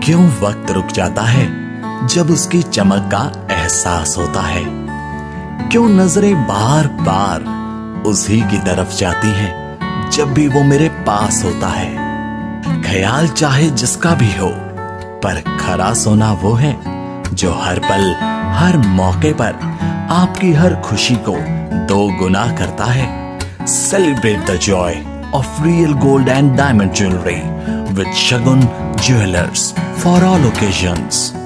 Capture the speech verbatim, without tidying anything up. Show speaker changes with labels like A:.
A: क्यों वक्त रुक जाता है जब उसकी चमक का एहसास होता है? क्यों नजरें बार बार उसी की तरफ जाती हैं जब भी वो मेरे पास होता है? ख्याल चाहे जिसका भी हो, पर खरा सोना वो है जो हर पल हर मौके पर आपकी हर खुशी को दो गुना करता है। Celebrate the joy of real gold and diamond jewelry with Shagun Jewelers for all occasions.